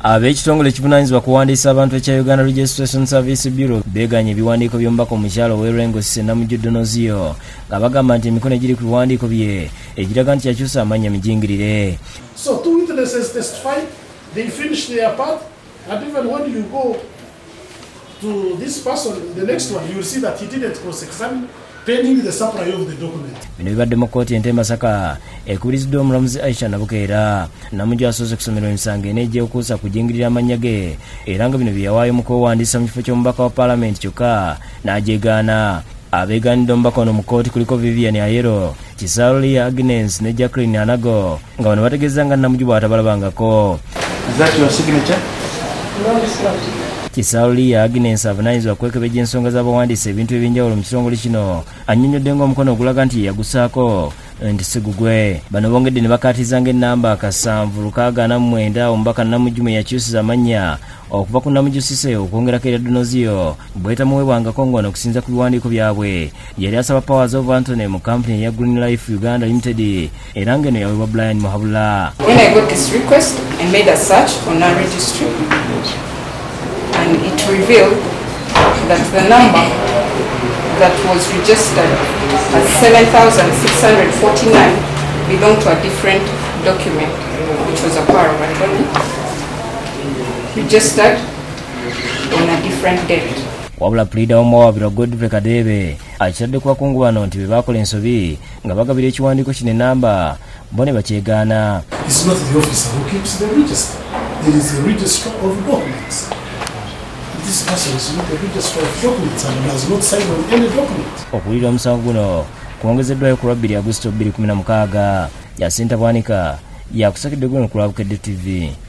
Ab'ekitongole ekivunaanyizibwa kuwandiisa abantu ekya Uganda Registration Service Bureau beeganye ebiwandiiko by'omubaka omukyala ow'e Cissy Namujju Donozio nga bagamba nti emikono egiri ku biwandiiko bye egiraga nti yakyusa amannya mijingirire. So 2 witnesses testified, they finished their part, and even when you go to this person, the next one, you will see that he didn't cross-examine pending the supply of the document. Bino bibadde mu kkooti ente Masaka ekubiriziddwa omulamuzi Aisha Nabukeera. Namujju asoose kusomera emisango en'ejja okuusa kujingirira amannya ge era nga bino bye yawaayo mu kwewandiisa mu kifo ky'omubaka wa paalamenti kyokka n'ajeegaana. Abeegaanidde omubaka ono mu kkooti kuliko Vivian Ayero, Kisawuli Agnes ne Jacqueline Anago nga bano bategeeza nga Namujju bw'atabalabangako. Is that your signature? No, it's not. Kisawuli Agnes avunaanyizibwa kwekebejja ensonga z'abawandiisa ebintu ebyenjawulo mu kitongole kino annyonnyodde ng'omukono ogulaga nti yagusaako nti si gugwe. Bano bongedde ne bakaatiza ng'ennamba 7649 omubaka Namujju mwe yakyusiza amannya okuva ku Namujju Cissy okwongerako era Donozio bwetamuweebwangako ng'ono okusinza ku biwandiiko byabwe yali asaba Powers of Anthony mu kampuni eya Green Life Uganda Limited era ng'eno yaweebwa Brian Muhabula. When I got this request, I made a search on our registry. And it revealed that the number that was registered as 7,649 belonged to a different document, which was a power of attorney, registered on a different date. Wabula Pleader w'omuwawaabirwa Godfrey Kadebe akitadde ku bakungu bano nti be baakola ensobi nga bagabira ekiwandiiko kino ennamba bo ne bakyegaana. It's not the officer who keeps the register. It is the registrar of documents. This person is not a registrar of documents and does not sign on any document. Okuwulira omusango guno kwongezeddwayo ku Lwabiri Agusto 2016. Yasinta Bwanika yakusakidde guno ku Lwabukedde TV.